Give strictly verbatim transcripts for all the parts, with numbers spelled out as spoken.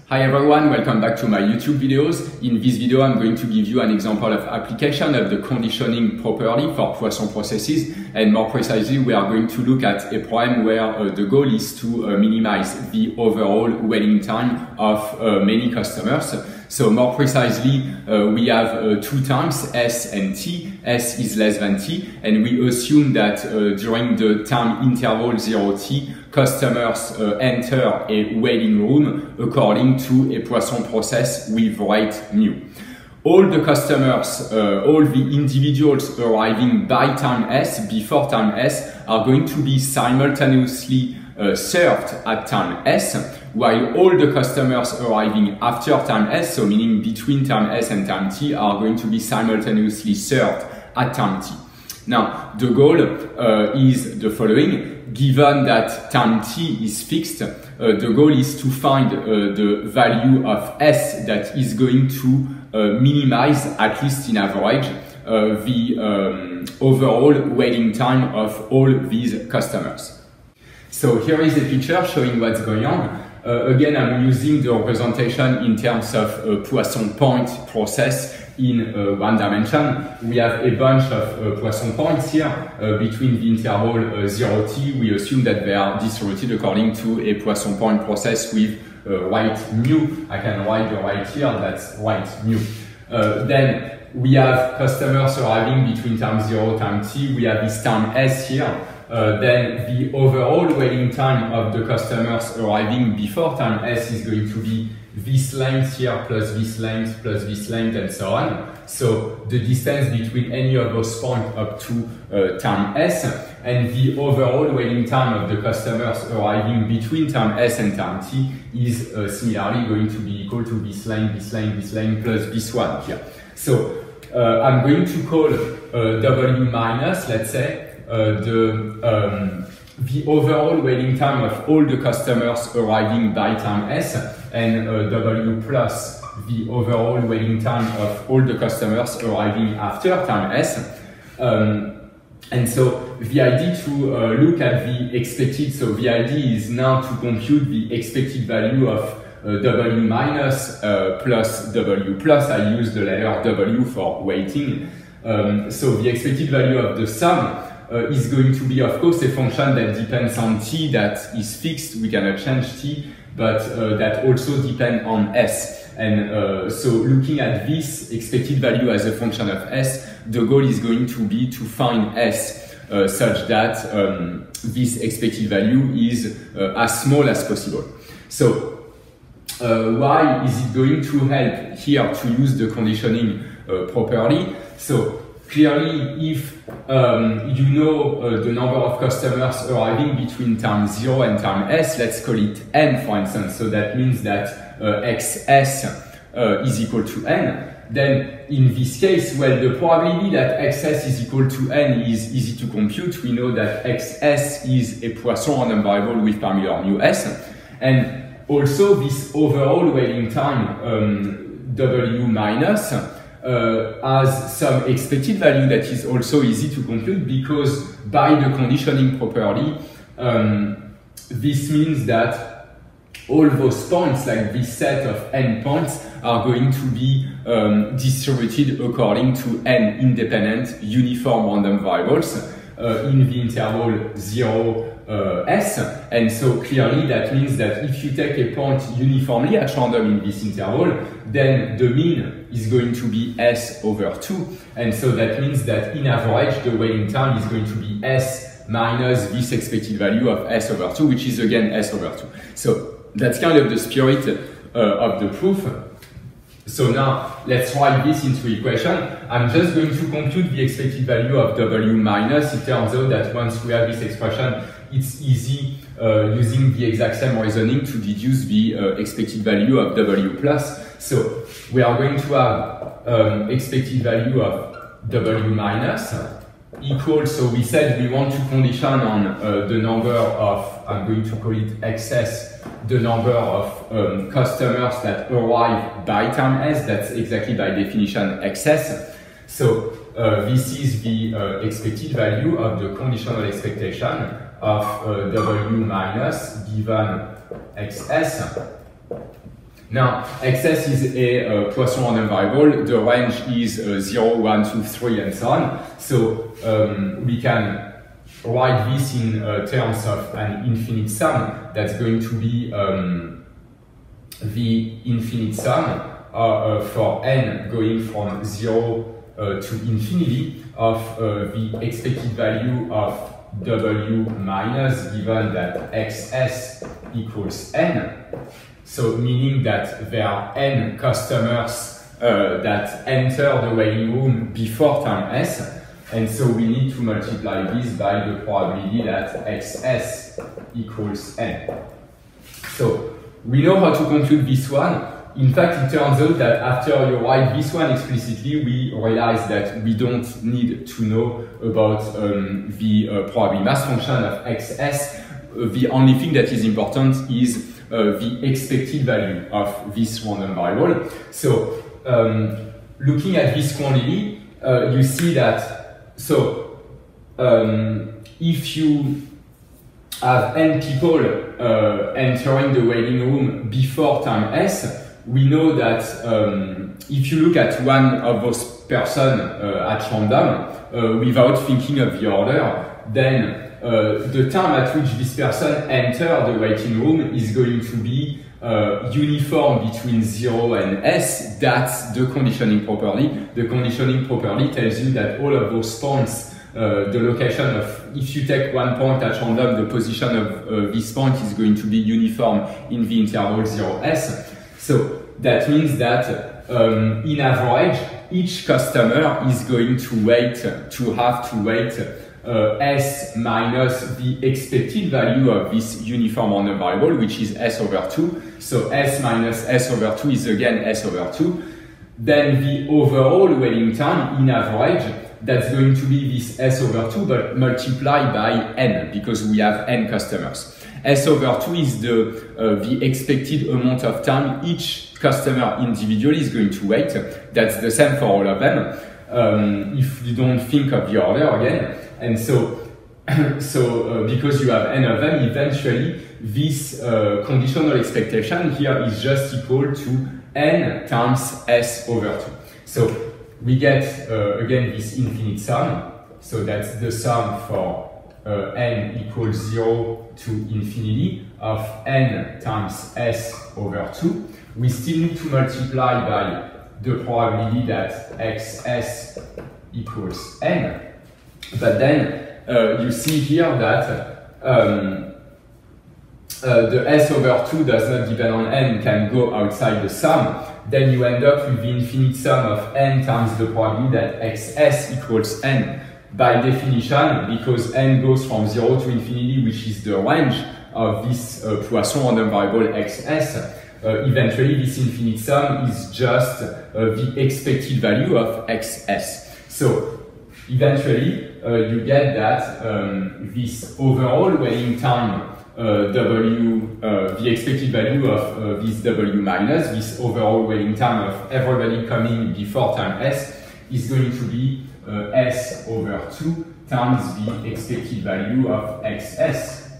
Hi everyone, welcome back to my YouTube videos. In this video, I'm going to give you an example of application of the conditioning properly for Poisson processes. And more precisely, we are going to look at a problem where uh, the goal is to uh, minimize the overall waiting time of uh, many customers. So more precisely, uh, we have uh, two times S and T. S is less than T, and we assume that uh, during the time interval zero T, customers uh, enter a waiting room according to a Poisson process with rate mu. All the customers, uh, all the individuals arriving by time S, before time S, are going to be simultaneously uh, served at time S, while all the customers arriving after time S, so meaning between time S and time T, are going to be simultaneously served at time T. Now, the goal uh, is the following. Given that time T is fixed, uh, the goal is to find uh, the value of S that is going to uh, minimize, at least in average, uh, the um, overall waiting time of all these customers. So here is a picture showing what's going on. Uh, again, I'm using the representation in terms of a Poisson point process in uh, one dimension. We have a bunch of uh, Poisson points here uh, between the interval uh, zero T. We assume that they are distributed according to a Poisson point process with uh, rate mu. I can write the rate here, that's rate mu. Uh, then we have customers arriving between time zero and time T. We have this time S here. Uh, then the overall waiting time of the customers arriving before time S is going to be this length here plus this length plus this length and so on. So the distance between any of those points up to uh, time S, and the overall waiting time of the customers arriving between time S and time T is uh, similarly going to be equal to this length, this length, this length plus this one here. So uh, I'm going to call uh, W minus, let's say, Uh, the, um, the overall waiting time of all the customers arriving by time S, and uh, W plus the overall waiting time of all the customers arriving after time S. Um, and so the idea to uh, look at the expected, so the idea is now to compute the expected value of uh, W minus uh, plus W plus. I use the letter W for waiting. Um, so the expected value of the sum Uh, is going to be, of course, a function that depends on T, that is fixed. We cannot change T, but uh, that also depends on S. And uh, so looking at this expected value as a function of S, the goal is going to be to find S uh, such that um, this expected value is uh, as small as possible. So uh, why is it going to help here to use the conditioning uh, properly? So clearly, if um, you know uh, the number of customers arriving between time zero and time S, let's call it N, for instance, so that means that uh, X S uh, is equal to N, then in this case, well, the probability that X S is equal to N is easy to compute. We know that X S is a Poisson random variable with parameter mu S, and also this overall waiting time um, W minus Uh, has some expected value that is also easy to compute, because by the conditioning properly, um, this means that all those points, like this set of n points, are going to be um, distributed according to n independent uniform random variables uh, in the interval zero uh, S. And so clearly that means that if you take a point uniformly at random in this interval, then the mean is going to be S over two. And so that means that in average, the waiting time is going to be S minus this expected value of S over two, which is again S over two. So that's kind of the spirit uh, of the proof. So now let's write this into equation. I'm just going to compute the expected value of W minus. It turns out that once we have this expression, it's easy uh, using the exact same reasoning to deduce the uh, expected value of W plus. So we are going to have um, expected value of W minus equals, so we said we want to condition on uh, the number of, I'm going to call it X S, the number of um, customers that arrive by time S. That's exactly by definition X S. So uh, this is the uh, expected value of the conditional expectation of uh, W minus given X S. Now, xs is a uh, Poisson random variable. The range is uh, zero, one, two, three, and so on. So um, we can write this in uh, terms of an infinite sum. That's going to be um, the infinite sum uh, uh, for n going from zero uh, to infinity of uh, the expected value of w minus, given that xs equals n. So meaning that there are n customers uh, that enter the waiting room before time s, and so we need to multiply this by the probability that xs equals n. So we know how to compute this one. In fact, it turns out that after you write this one explicitly, we realize that we don't need to know about um, the uh, probability mass function of xs. Uh, the only thing that is important is Uh, the expected value of this random variable. So, um, looking at this quantity, uh, you see that, so, um, if you have n people uh, entering the waiting room before time s, we know that um, if you look at one of those persons uh, at random, uh, without thinking of the order, then Uh, the time at which this person enters the waiting room is going to be uh, uniform between zero and s. That's the conditioning property. The conditioning property tells you that all of those points, uh, the location of, if you take one point at random, the position of uh, this point is going to be uniform in the interval zero s. So that means that um, in average, each customer is going to wait, to have to wait Uh, s minus the expected value of this uniform random variable, which is s over two. So s minus s over two is again s over two. Then the overall waiting time in average, that's going to be this s over two, but multiplied by n, because we have n customers. S over two is the, uh, the expected amount of time each customer individually is going to wait. That's the same for all of them. Um, if you don't think of the order again. And so, so uh, because you have n of them, eventually this uh, conditional expectation here is just equal to n times s over two. So we get, uh, again, this infinite sum. So that's the sum for uh, n equals zero to infinity of n times s over two. We still need to multiply by the probability that xs equals n. But then uh, you see here that um, uh, the s over two does not depend on n, can go outside the sum. Then you end up with the infinite sum of n times the probability that xs equals n. By definition, because n goes from zero to infinity, which is the range of this uh, Poisson random variable xs, uh, eventually this infinite sum is just uh, the expected value of xs. So eventually, uh, you get that um, this overall waiting time uh, w, uh, the expected value of uh, this w minus, this overall waiting time of everybody coming before time s, is going to be uh, s over two times the expected value of xs.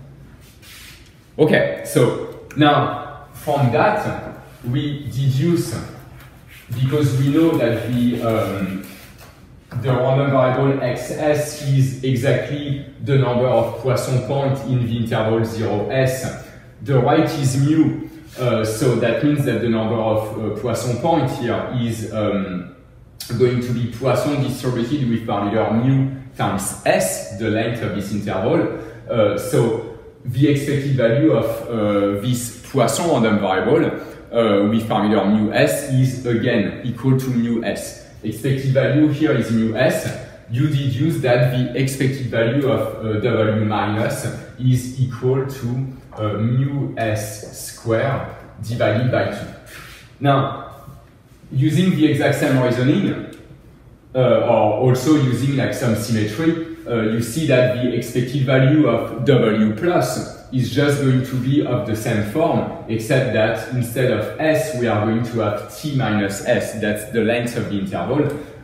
Okay, so now from that we deduce, because we know that the um, the random variable xs is exactly the number of Poisson points in the interval zero s. The right is mu, uh, so that means that the number of uh, Poisson points here is um, going to be Poisson distributed with parameter mu times s, the length of this interval. Uh, so the expected value of uh, this Poisson random variable uh, with parameter mu s is again equal to mu s. Expected value here is mu s. You deduce that the expected value of uh, w minus is equal to uh, mu s squared divided by two. Now, using the exact same reasoning, uh, or also using like some symmetry, uh, you see that the expected value of w plus is just going to be of the same form, except that instead of s, we are going to have t minus s, that's the length of the interval.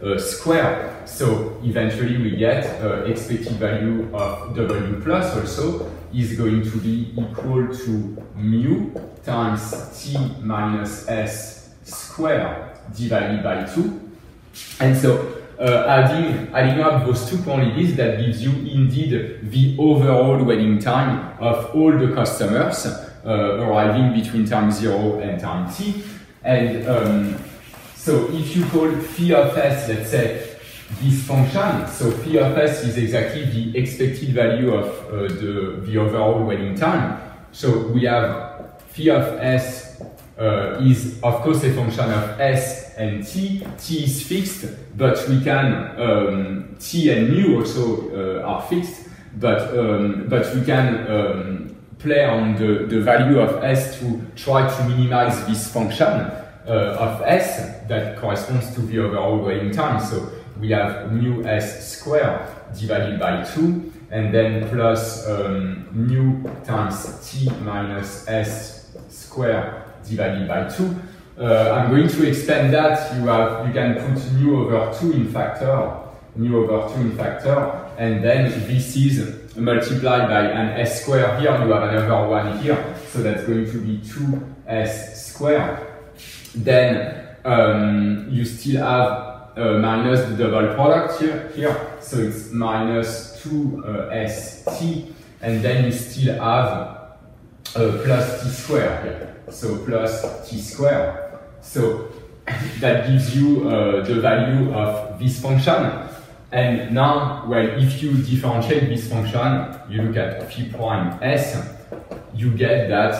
uh, square. So eventually we get uh, expected value of W plus also is going to be equal to mu times T minus S square divided by two. And so uh, adding, adding up those two quantities, that gives you indeed the overall waiting time of all the customers uh, arriving between time zero and time t. And um, so if you call phi of s, let's say, this function, so phi of s is exactly the expected value of uh, the, the overall waiting time. So we have phi of s uh, is of course a function of s and t. T is fixed, but we can, um, t and mu also uh, are fixed, but, um, but we can um, play on the, the value of s to try to minimize this function uh, of s that corresponds to the overall waiting time. So we have mu s squared divided by two, and then plus um, mu times t minus s squared divided by two. Uh, I'm going to expand that. You have, you can put mu over two in factor, mu over two in factor, and then this is multiplied by an s squared here. You have another one here, so that's going to be two s squared. Then um, you still have Uh, minus the double product here, here. So it's minus two uh, s t, and then you still have uh, plus t squared here. So plus t squared. So that gives you uh, the value of this function. And now, well, if you differentiate this function, you look at phi prime s, you get that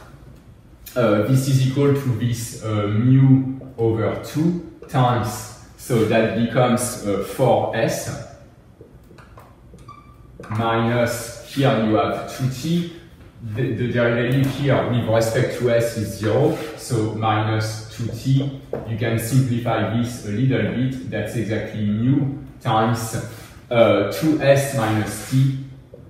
uh, this is equal to this uh, mu over two times. So that becomes uh, four s minus, here you have two t, the, the derivative here with respect to s is zero, so minus two t. You can simplify this a little bit, that's exactly mu times uh, two s minus t.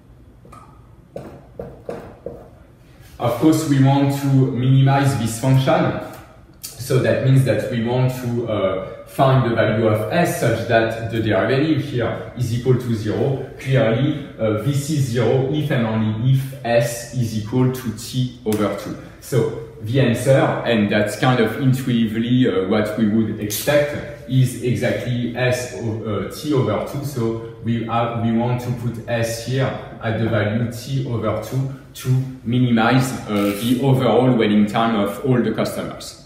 Of course, we want to minimize this function, so that means that we want to uh, find the value of s such that the derivative here is equal to zero. Clearly, uh, this is zero if and only if s is equal to t over two. So the answer, and that's kind of intuitively uh, what we would expect, is exactly s uh, t over two. So we, have, we want to put s here at the value t over two to minimize uh, the overall waiting time of all the customers.